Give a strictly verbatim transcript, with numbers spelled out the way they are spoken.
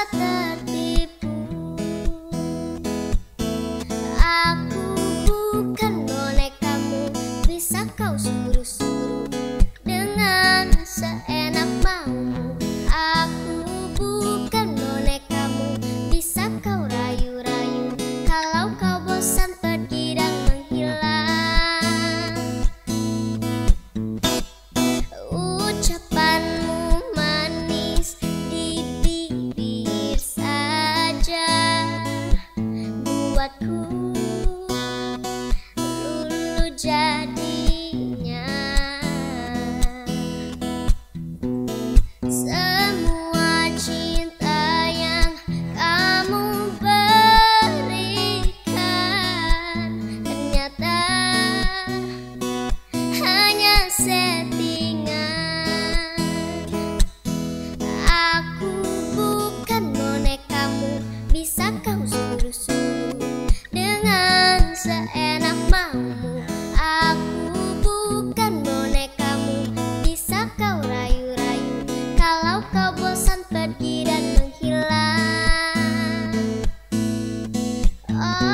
tertipu. Aku bukan bonekamu, bisa kau suruh-suruh dengan seenak maumu. Aku bukan bonekamu, bisa kau rayu-rayu. Kalau kau bosan pergi dan menghilang, ucapanmu manis di bibir saja buatku lulu jadinya. Semua cinta yang kamu berikan ternyata hanya settingan. Aku bukan bonekamu, bisa kau suruh-suruh dengan seenak maumu. Aku bukan bonekamu, bisa kau rayu-rayu. Kalau kau bosan pergi dan menghilang. Oh.